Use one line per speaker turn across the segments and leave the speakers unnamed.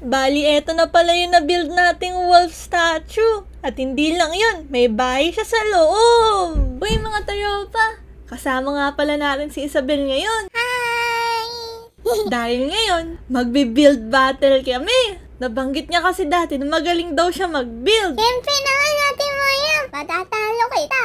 Bali, eto na pala yung na-build nating wolf statue. At hindi lang yun, may bahay siya sa loob. Uy mga taropa, kasama nga pala natin si Isabel ngayon.
Hi!
Dahil ngayon, magbi-build battle kami. Nabanggit niya kasi dati na magaling daw siya mag-build.
Siyempre naman natin mo yan. Matatalo kita.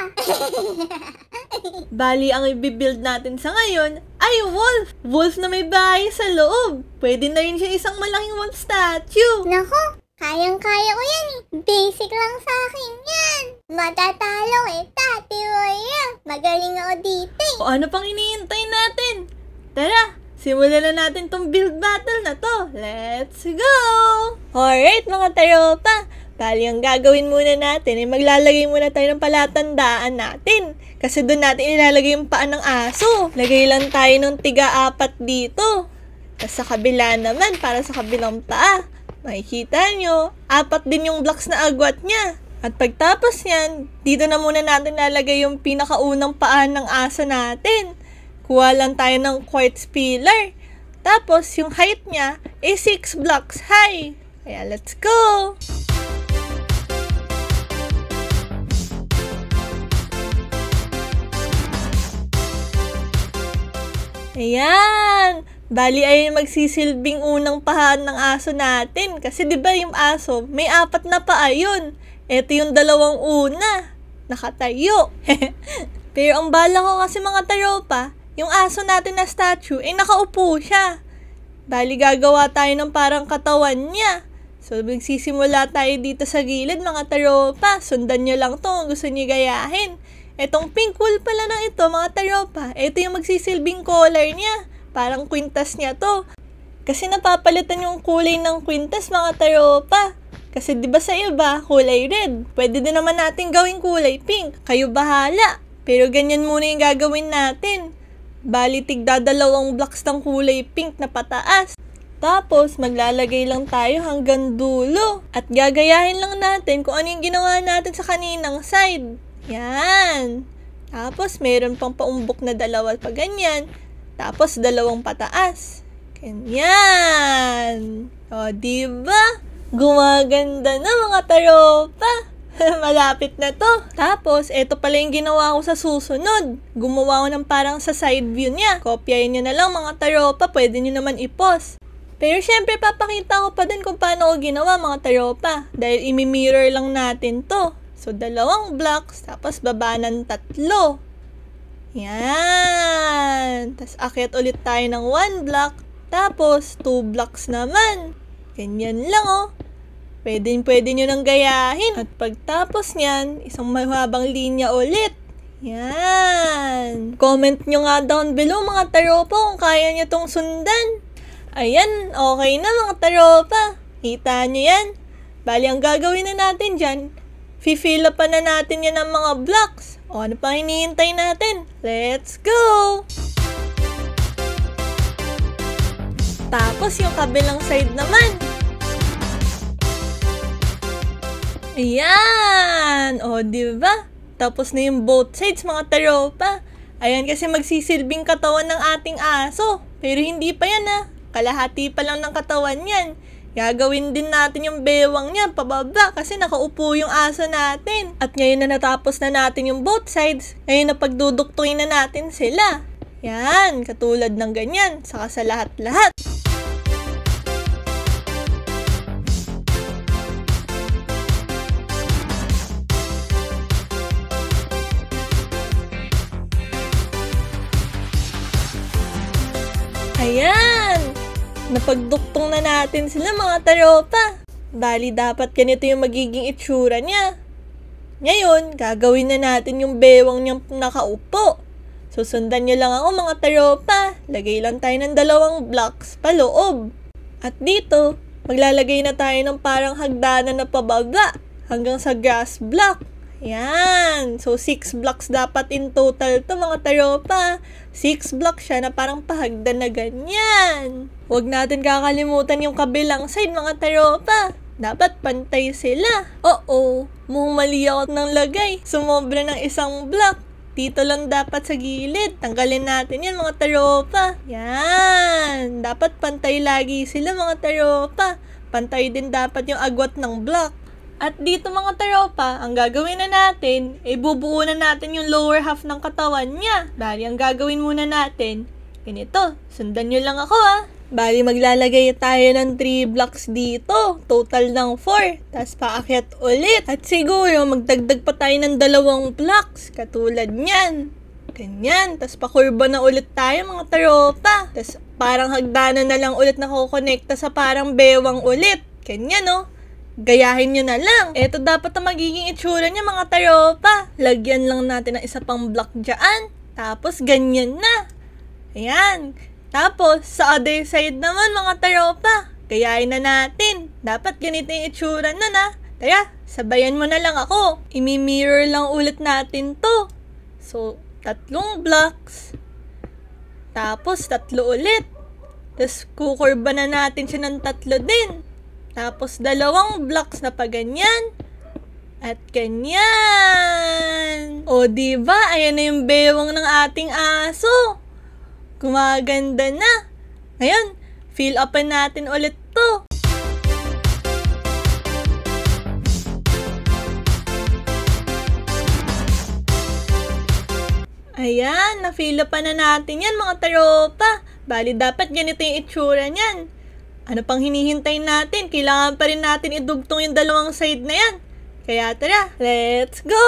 Bali, ang i-build natin sa ngayon ay wolf. Wolf na may bahay sa loob. Pwede na rin siya isang malaking wolf statue.
Naku, kayang-kaya ko yan eh. Basic lang sa akin yan. Matatalo kita, Tiwoya. Magaling ako dito eh.
O ano pang hinihintay natin? Tara, simulan na natin tong build battle na to. Let's go! Alright mga taropa, bali ang gagawin muna natin ay maglalagay muna tayo ng palatandaan natin. Kasi doon natin ilalagay yung paa ng aso. Lagay lang tayo ng tiga-4 dito. Tapos sa kabila naman, para sa kabilang paa. Makikita nyo, 4 din yung blocks na agwat niya. At pagtapos yan, dito na muna natin lalagay yung pinakaunang paa ng aso natin. Kuha lang tayo ng quartz pillar. Tapos, yung height niya is 6 blocks high. Kaya, let's go! Ayan! Bali ay magsisilbing unang pahaan ng aso natin. Kasi 'di ba yung aso, may 4 na paa yun. Ito yung 2 una. Nakatayo. Pero ang bala ko kasi mga taropa, yung aso natin na statue, nakaupo siya. Bali gagawa tayo ng parang katawan niya. So magsisimula tayo dito sa gilid mga taropa. Sundan nyo lang to kung gusto nyo gayahin. Etong pink wool pala na ito mga taropa. Ito yung magsisilbing color niya. Parang kwintas niya to. Kasi napapalitan yung kulay ng kwintas mga taropa. Kasi 'di ba sa iba, kulay red. Pwede din naman natin gawing kulay pink. Kayo bahala. Pero ganyan muna yung gagawin natin. Bali tigda 2 blocks ng kulay pink na pataas. Tapos maglalagay lang tayo hanggang dulo. At gagayahin lang natin kung ano yung ginawa natin sa kaninang side. Yan. Tapos meron pang paumbok na 2 pa ganyan. Tapos 2 pataas. Ganyan. O, diba? Gumaganda na mga taropa. Malapit na to. Tapos, eto pala yung ginawa ko sa susunod. Gumawa ko ng parang sa side view niya. Kopyahin nyo na lang mga taropa. Pwede nyo naman i-pause. Pero syempre, papakita ko pa din kung paano ko ginawa mga taropa. Dahil imi-mirror lang natin to. So, 2 blocks. Tapos, baba ng 3. Yan. Tapos, akyat ulit tayo ng 1 block. Tapos, 2 blocks naman. Ganyan lang oh. Pwede nyo nang gayahin. At pagtapos niyan, isang mahabang linya ulit. Yan. Comment nyo nga down below mga taropa kung kaya nyo tong sundan. Ayan, okay na mga taropa. Kita nyo yan. Bali, ang gagawin na natin dyan, fill up pa na natin yan ng mga blocks. O ano pa hinihintay natin? Let's go! Tapos yung kabilang side naman. Ayan! O, diba? Tapos na yung both sides, mga taropa. Ayan kasi magsisilbing katawan ng ating aso. Pero hindi pa yan Kalahati pa lang ng katawan yan. Gagawin din natin yung bewang niya pababa kasi nakaupo yung aso natin. At ngayon na natapos na natin yung both sides, ngayon na pagduduktuin na natin sila. Yan, katulad ng ganyan, saka sa lahat-lahat. Ayan! Napagduktong na natin sila mga taropa. Bali, dapat ganito yung magiging itsura niya. Ngayon, gagawin na natin yung bewang niyang nakaupo. Susundan niyo lang ako mga taropa. Lagay lang tayo ng 2 blocks paloob. At dito, maglalagay na tayo ng parang hagdanan na pababa hanggang sa grass block. Yan. So, 6 blocks dapat in total to mga taropa. 6 blocks siya na parang pahagdan na ganyan. Huwag natin kakalimutan yung kabilang side mga taropa. Dapat pantay sila. Oo, mukhang mali ako ng lagay. Sumobra ng 1 block. Dito lang dapat sa gilid. Tanggalin natin yan mga taropa. Yan. Dapat pantay lagi sila mga taropa. Pantay din dapat yung agwat ng block. At dito mga taropa, ang gagawin na natin, bubuo na natin yung lower half ng katawan niya. Bali, ang gagawin muna natin, ganito, sundan nyo lang ako Bali, maglalagay tayo ng 3 blocks dito. Total ng 4. Tapos paakyat ulit. At siguro, magdagdag pa tayo ng 2 blocks. Katulad nyan. Ganyan. Tapos pakurba na ulit tayo mga taropa. Tapos parang hagdanan na lang ulit na kukonekta sa parang bewang ulit. Ganyan Gayahin nyo na lang. Ito dapat ang magiging itsura niya mga taropa. Lagyan lang natin ng isa pang block dyan. Tapos ganyan na. Ayan. Tapos, sa other side naman mga taropa, gayahin na natin. Dapat ganito yung itsura nun Tara, sabayan mo na lang ako. Imi-mirror lang ulit natin to. So, 3 blocks. Tapos, 3 ulit. Tapos, kukurba na natin siya ng 3 din. Tapos, 2 blocks na pa ganyan. At ganyan. O, diba? Ayan na yung bewang ng ating aso. Gumaganda na. Ngayon, fill upan natin ulit to. Ayan, na-fill upan na natin yan mga taropa. Bali, dapat ganito yung itsura niyan. Ano pang hinihintay natin? Kailangan pa rin natin idugtong yung 2 side na yan. Kaya tara, let's go!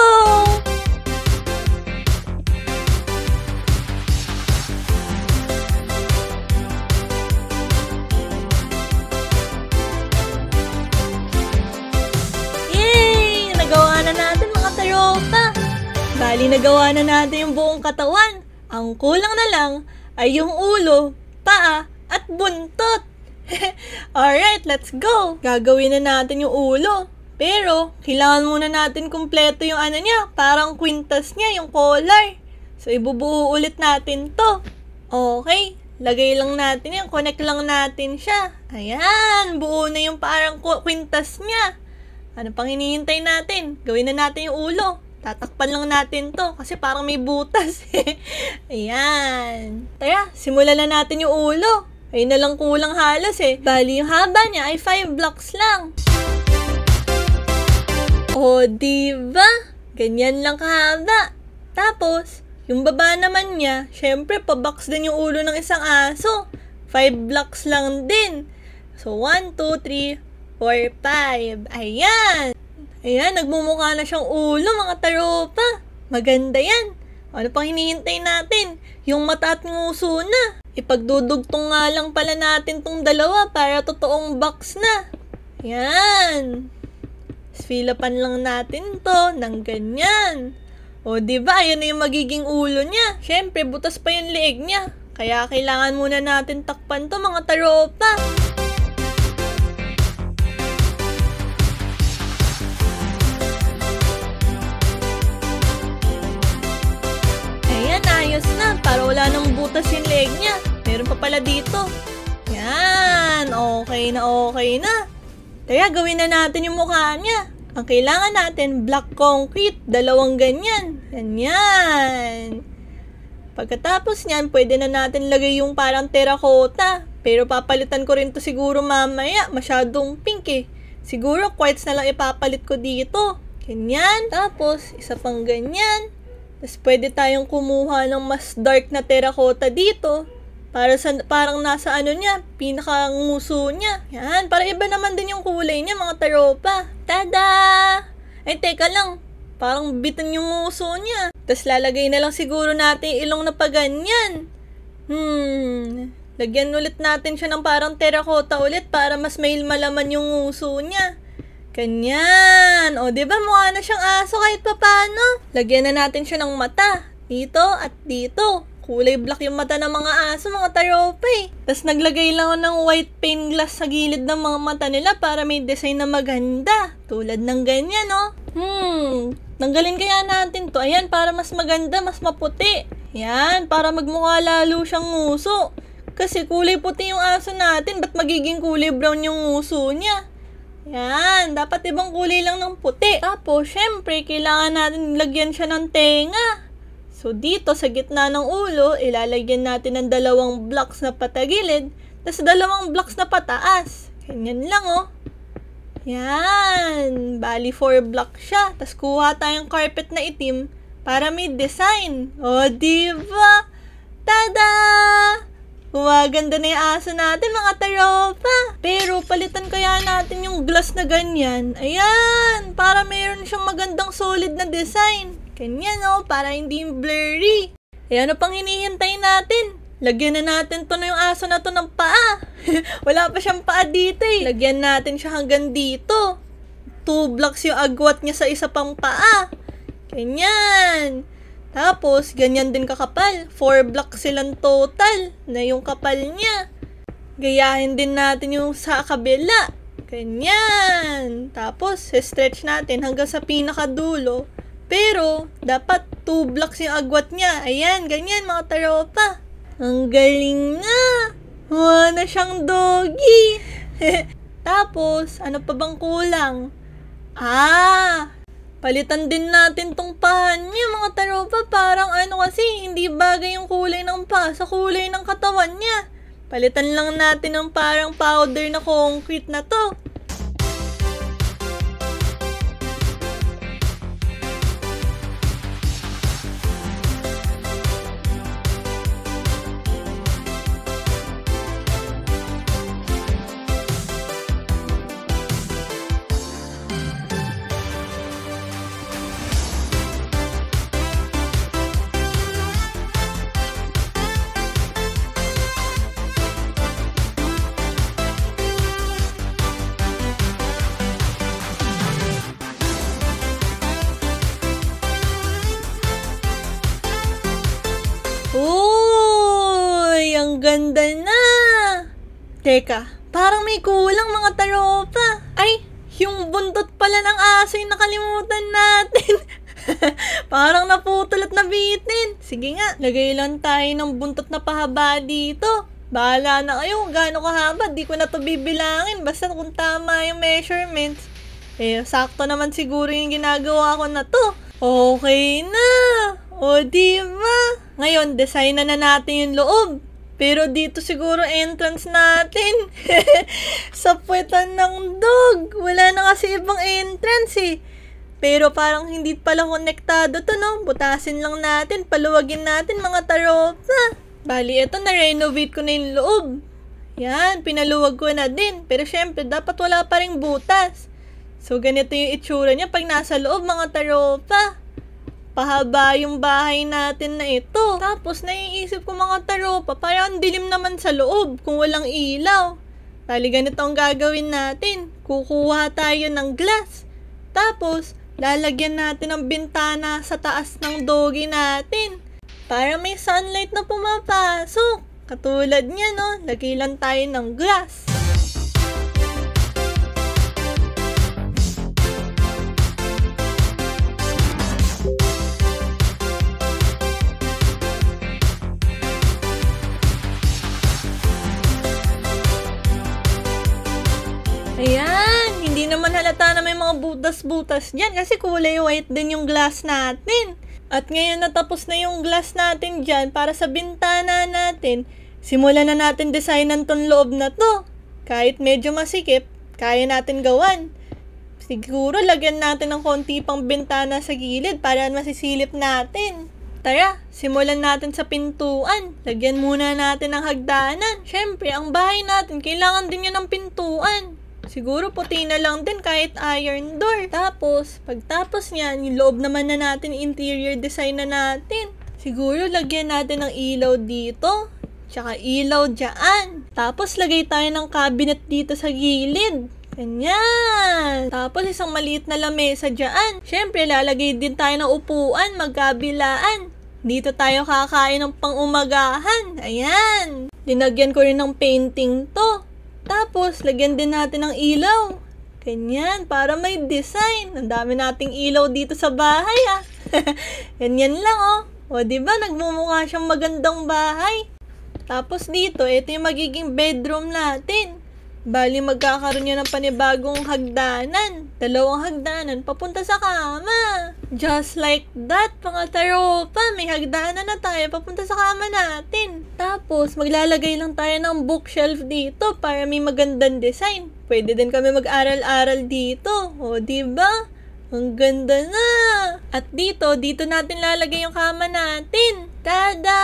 Bali, nagawa na natin yung buong katawan. Ang kulang na lang ay yung ulo, paa, at buntot. Alright, let's go! Gagawin na natin yung ulo. Pero, kailangan muna natin kumpleto yung niya, parang kwintas niya, yung collar. So, ibubuo ulit natin to. Okay, lagay lang natin yan, connect lang natin siya. Ayan, buo na yung parang kwintas niya. Ano pang hinihintay natin? Gawin na natin yung ulo. Tatakpan lang natin to kasi parang may butas. Ayan. Tara, simulan na natin yung ulo. Ayun na lang kulang halos Bali, yung haba niya ay 5 blocks lang. O, diba? Ganyan lang kahaba. Tapos, yung baba naman niya, syempre, pa-box din yung ulo ng isang aso. 5 blocks lang din. So, 1, 2, 3, 4, 5. Ayan. Ayan, nagmumukha na siyang ulo mga taropa. Maganda yan. Ano pang hinihintay natin? Yung mata at nguso na. Ipagdudugtong nga lang pala natin tong 2 para totoong box na. Ayan. Fill-upan lang natin to ng ganyan. O, diba? Ayan na yung magiging ulo niya. Siyempre, butas pa yung leeg niya. Kaya kailangan muna natin takpan to mga taropa. Ayos na, para wala nang butas yung leg niya. Meron pa pala dito. Yan, okay na. Kaya gawin na natin yung mukha niya. Ang kailangan natin, black concrete, 2 ganyan. Ganyan. Pagkatapos niyan, pwede na natin lagay yung parang terracotta. Pero papalitan ko rin to siguro mamaya. Masyadong pink Siguro quartz na lang ipapalit ko dito. Ganyan. Tapos, isa pang ganyan. Tapos pwede tayong kumuha ng mas dark na terracotta dito. Parang nasa niya, pinaka-nguso niya. Yan, para iba naman din yung kulay niya mga taropa. Tada! Ay, teka lang. Parang bitin yung nguso niya. Tapos lalagay na lang siguro natin ilong na paganyan. Lagyan ulit natin siya ng parang terracotta ulit para mas may malaman yung nguso niya. Ganyan. O, diba mukha na siyang aso kahit papano? Lagyan na natin siya ng mata. Dito at dito. Kulay black yung mata ng mga aso, mga taropa Tapos naglagay lang ako ng white pane glass sa gilid ng mga mata nila para may design na maganda. Tulad ng ganyan, Tanggalin kaya natin to. Ayan, para mas maganda, mas maputi. Yan, para magmukha lalo siyang nguso. Kasi kulay puti yung aso natin, ba't magiging kulay brown yung nguso niya? Yan, dapat ibang kulay lang ng puti. Tapos, syempre, kailangan natin lagyan siya ng tenga. So, dito sa gitna ng ulo, ilalagyan natin ng 2 blocks na patagilid, tapos 2 blocks na pataas. Ganyan lang, oh. Yan. Bali, 4 block siya. Tapos kuha tayong carpet na itim para may design. O, diba? Tada! Gumaganda na yung aso natin, mga taropa. Pero, palitan kaya natin yung glass na ganyan. Ayan, para mayroon siyang magandang solid na design. Ganyan, oh, para hindi blurry. Ayan, ano pang hinihintay natin? Lagyan na natin to na yung aso na to ng paa. Wala pa siyang paa dito eh. Lagyan natin siya hanggang dito. 2 blocks yung agwat niya sa isa pang paa. Ganyan. Tapos, ganyan din kakapal. 4 blocks silang total na yung kapal niya. Gayahin din natin yung sa kabila. Ganyan. Tapos, stretch natin hanggang sa pinakadulo. Pero, dapat 2 blocks yung agwat niya. Ayan, ganyan mga taropa. Ang galing na. Wala na siyang doggy. Tapos, ano pa bang kulang? Palitan din natin tong pahan niya, mga taropa. Parang ano kasi, hindi bagay yung kulay ng paa sa kulay ng katawan niya. Palitan lang natin ng parang powder na concrete na to. Uy, ang ganda na. Teka, parang may kulang mga taropa. Ay, yung buntot pala ng aso yung nakalimutan natin. Parang naputol at nabitin. Sige nga, lagay lang tayo ng buntot na pahaba dito. Bahala na kayo kung gaano kahaba. Di ko na to bibilangin. Basta kung tama yung measurements. Sakto naman siguro yung ginagawa ko na to. Okay na. O, diba? Ngayon, design na natin yung loob. Pero dito siguro entrance natin. Sa puwetan ng dog. Wala na kasi ibang entrance eh. Pero parang hindi pala konektado to, no? Butasin lang natin, paluwagin natin mga taropa. Bali, eto na-renovate ko na yung loob. Yan, pinaluwag ko na din. Pero syempre, dapat wala pa ring butas. So, ganito yung itsura niya pag nasa loob, mga taropa. Pahaba yung bahay natin na ito. Tapos, naiisip ko mga taropa, parang dilim naman sa loob kung walang ilaw. Bali, ganito ang gagawin natin. Kukuha tayo ng glass. Tapos, lalagyan natin ng bintana sa taas ng doggy natin. Para may sunlight na pumapasok. Katulad niya, no? Lagay lang tayo ng glass. Ayan, hindi naman halata na may mga butas-butas dyan kasi kulay white din yung glass natin. At ngayon natapos na yung glass natin dyan para sa bintana natin, simulan na natin designan tong loob na to. Kahit medyo masikip, kaya natin gawan. Siguro lagyan natin ng konti pang bintana sa gilid para masisilip natin. Tara, simulan natin sa pintuan. Lagyan muna natin ng hagdanan. Syempre, ang bahay natin, kailangan din yan ng pintuan. Siguro puti na lang din kahit iron door. Tapos, pagtapos niyan, yung loob naman na natin, interior design na natin. Siguro lagyan natin ng ilaw dito. Tsaka ilaw dyan. Tapos, lagay tayo ng cabinet dito sa gilid. Ganyan. Tapos, isang maliit na lamesa dyan. Syempre, lalagay din tayo ng upuan, magkabilaan. Dito tayo kakain ng pang-umagahan. Ayan. Linagyan ko rin ng painting to. Tapos, lagyan din natin ng ilaw. Ganyan, para may design. Ang dami nating ilaw dito sa bahay, ah. Ganyan lang, oh. O, diba, nagmumukha siyang magandang bahay. Tapos dito, ito yung magiging bedroom natin. Bali, magkakaroon yun ng panibagong hagdanan. 2 hagdanan, papunta sa kama. Just like that, mga taropa, may hagdanan na tayo, papunta sa kama natin. Tapos, maglalagay lang tayo ng bookshelf dito para may magandang design. Pwede din kami mag-aral-aral dito. O, diba? Ang ganda na! At dito natin lalagay yung kama natin. Tada!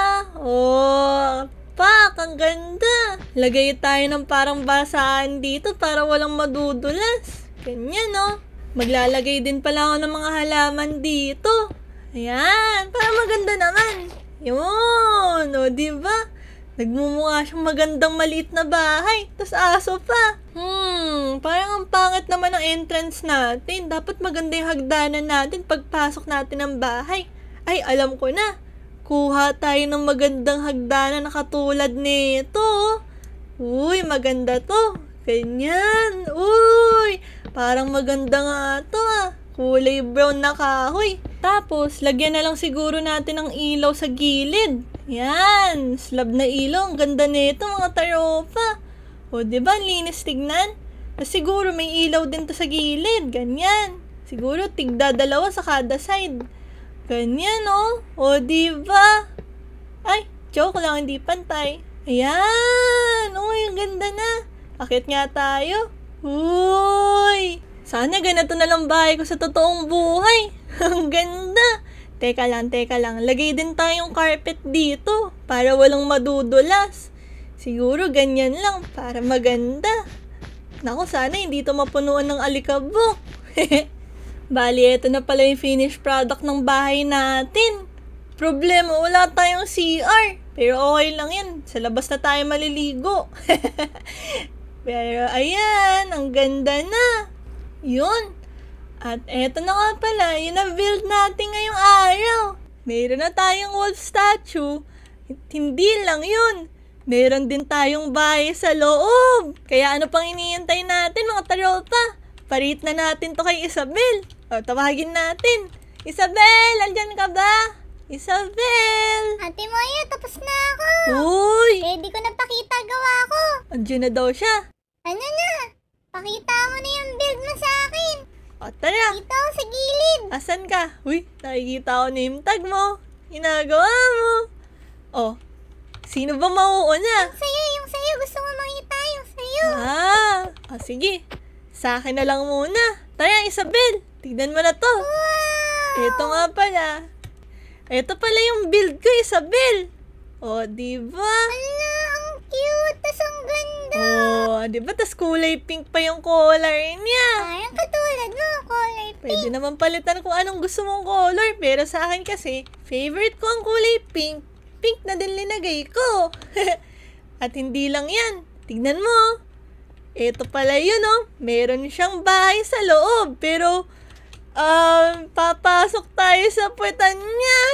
Oh, pak! Ang ganda! Lagay tayo ng parang basaan dito para walang madudulas. Ganyan, no? Maglalagay din pala ako ng mga halaman dito. Ayan! Para maganda naman. Yun! O, diba? Nagmumukha siyang magandang maliit na bahay. Tas aso pa. Parang ang pangit naman ang entrance natin. Dapat maganda yung hagdanan natin pagpasok natin ng bahay. Ay, alam ko na. Kuha tayo ng magandang hagdanan na katulad nito. Uy, maganda to. Ganyan. Uy, parang maganda nga to ah. Kulay brown na kahoy. Tapos, lagyan na lang siguro natin ng ilaw sa gilid. Yan, slab na ilaw. Ang ganda nito mga taropa. O, diba? Linis tignan. Siguro may ilaw din to sa gilid. Ganyan. Siguro tigda 2 sa kada side. Ganyan, oh. O, diba? Ay, joke lang, hindi pantay. Ayan. Uy, ang ganda na. Akit nga tayo. Uy. Sana ganito na lang bahay ko sa totoong buhay. Ang ganda. Teka lang. Lagay din tayong carpet dito para walang madudulas. Siguro ganyan lang para maganda. Naku, sana hindi ito mapunuan ng alikabok. Bali, ito na pala yung finished product ng bahay natin. Problema, wala tayong CR. Pero okay lang yan. Sa labas na tayo maliligo. Pero ayan, ang ganda na. Yun. At eto na nga pala, yun na build natin ngayong araw. Meron na tayong wolf statue. Hindi lang yun. Meron din tayong bahay sa loob. Kaya ano pang iniintay natin mga taropa? Parit na natin to kay Isabel. O, tawagin natin. Isabel, andyan ka ba? Isabel!
Ate Moya, tapos na ako.
Uy!
Ready ko na pakita gawa ko.
Andyan na daw siya.
Ano na? Pakita mo na yung build mo sa akin.
O, tara.
Dito ako sa gilid.
Asan ka? Uy, nakikita ko name tag mo. Ginagawa mo. O, sino ba mauuna?
Yung sayo. Gusto mo makita yung sayo.
Sige. Sa akin na lang muna. Tara, Isabel. Tignan mo na to.
Wow!
Ito nga pala. Ito pala yung build ko, Isabel. O, diba?
Ala, ang cute. Tas ang ganda.
O, diba? Tas kulay pink pa yung color niya.
Parang katulad mo, kulay pink.
Pwede naman palitan kung anong gusto mong color. Pero sa akin kasi, favorite ko ang kulay pink. Pink na din linagay ko. At hindi lang yan. Tignan mo. Ito pala yun, oh. Meron siyang bahay sa loob. Pero, papasok tayo sa puwetan niya.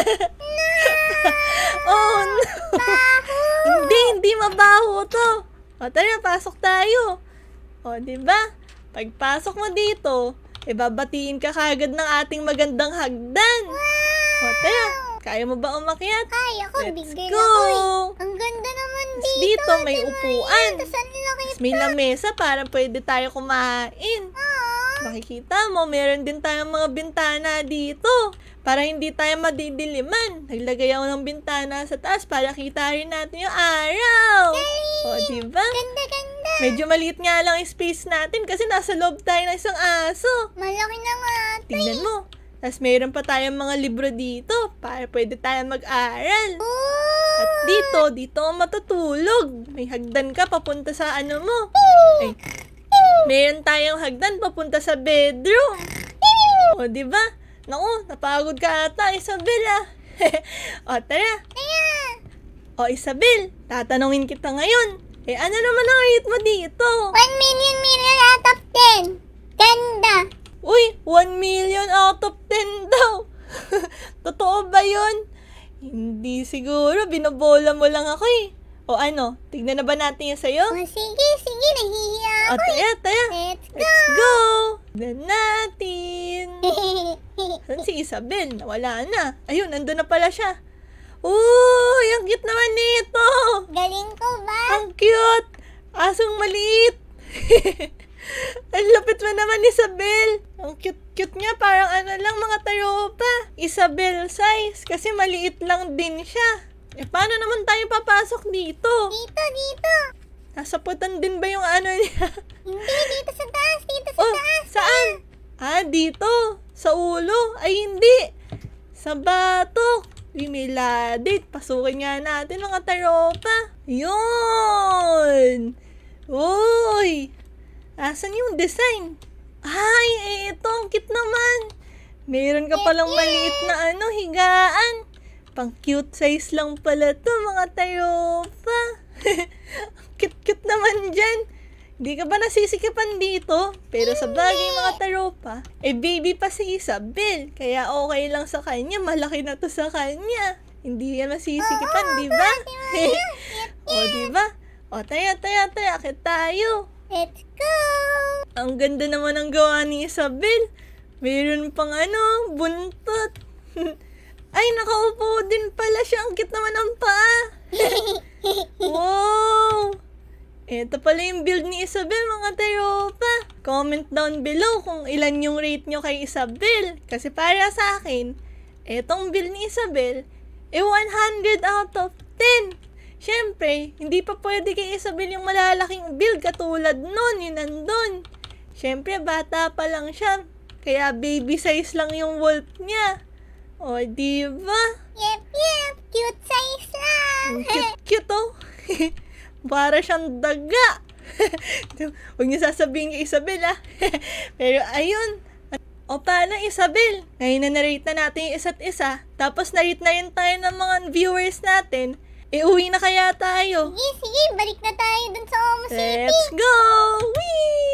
Oh, no. Hindi mabaho to. O, tara, pasok tayo. O, diba? Pagpasok mo dito, babatiin ka kagad ng ating magandang hagdan. O, tara, kaya mo ba umakyat?
Kaya ko,
Let's
bigay
go.
ako eh. Ang ganda naman
Tapos
dito.
dito may
Ate
upuan.
Maya. Tas ang laki
Tapos may lamesa para pwede tayo kumain. Makikita mo, meron din tayong mga bintana dito. Para hindi tayo madidiliman. Naglagay ako ng bintana sa taas para kita rin natin yung araw. O, diba?
Ganda.
Medyo maliit nga lang yung space natin kasi nasa loob tayo ng isang aso.
Malaki na nga.
Tingnan mo. Tapos meron pa tayong mga libro dito para pwede tayong mag-aral. At dito ako matutulog. May hagdan ka papunta sa ano mo. Ay, meron tayong hagdan papunta sa bedroom. O, diba? Naku, napagod ka ata, Isabel ah. O, tara. O, Isabel, tatanungin kita ngayon. Ano naman ang rate mo dito?
1 million out of 10. Ganda.
Uy, 1 million out of 10 daw. Totoo ba yun? Hindi siguro, binobola mo lang ako eh. O ano, tignan na ba natin yung sayo?
O, sige, nahihiya
O,
ako
tara.
Let's go.
Let's go! Tignan natin. Saan si Isabel? Nawala na. Ayun, nandun na pala siya. Uy, ang cute naman nito.
Galing ko ba?
Ang cute. Asong maliit. Ang lapit mo naman, Isabel. Ang cute-cute niya, parang ano lang mga taropa. Isabel size, kasi maliit lang din siya. Paano naman tayo papasok dito?
Dito.
Nasa putan din ba yung ano niya?
Hindi, dito sa taas. Taas.
Saan? Dito. Sa ulo. Ay, hindi. Sa batok. May ladit. Pasukin nga natin mga taropa. Yun! Uy! Asan yung design? Ay, ito. Ang cute naman. Meron ka palang maliit na higaan. Pang cute size lang pala to mga taropa. Cute-cute naman dyan. Di ka ba nasisikipan dito? Pero sa bagay mga taropa, baby pa si Isabel. Kaya okay lang sa kanya. Malaki na to sa kanya. Hindi yan masisikipan, di ba? O, di ba? O, taya, akit tayo.
Let's go!
Ang ganda naman ng gawa ni Isabel. Meron pang buntot. Ay, nakaupo din pala siya. Ang cute naman ang paa. Wow! Ito pala yung build ni Isabel, mga taropa. Comment down below kung ilan yung rate nyo kay Isabel. Kasi para sa akin, etong build ni Isabel, 100 out of 10. Siyempre, hindi pa pwede kay Isabel yung malalaking build katulad nun, yun nandun. Siyempre, bata pa lang siya. Kaya baby size lang yung wolf niya. O, diba?
Yep. Cute size lang.
Ang cute oh. Para siyang daga. Huwag niyo sasabihin kay Isabel Pero ayun. O paano Isabel? Ngayon na narate na natin yung isa't isa. Tapos narate na rin tayo ng mga viewers natin. Uwi na kaya tayo.
Sige, balik na tayo dun sa Omo City.
Let's go! Whee!